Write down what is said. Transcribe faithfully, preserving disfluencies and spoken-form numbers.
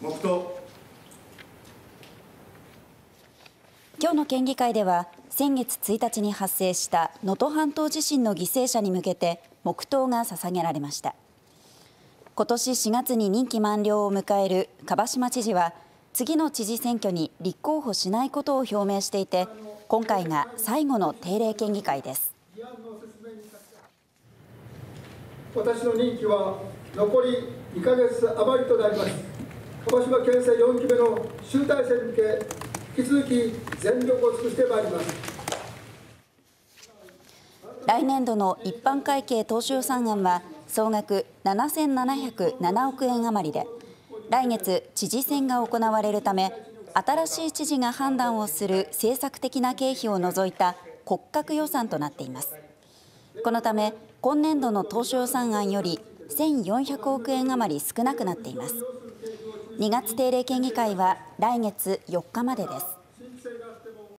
黙祷。 今日の県議会では先月ついたちに発生した能登半島地震の犠牲者に向けて黙祷が捧げられました。今年しがつに任期満了を迎える蒲島知事は次の知事選挙に立候補しないことを表明していて、今回が最後の定例県議会です。 私の任期は残りにかげつ余りとなります。蒲島県政よんきめの集大成に向け、引き続き全力を尽くしてまいります。 来年度の一般会計当初予算案は総額ななせんななひゃくななおくえん余りで、来月知事選が行われるため、新しい知事が判断をする政策的な経費を除いた骨格予算となっています。このため今年度の当初予算案よりせんよんひゃくおくえん余り少なくなっています。にがつ定例県議会は来月よっかまでです。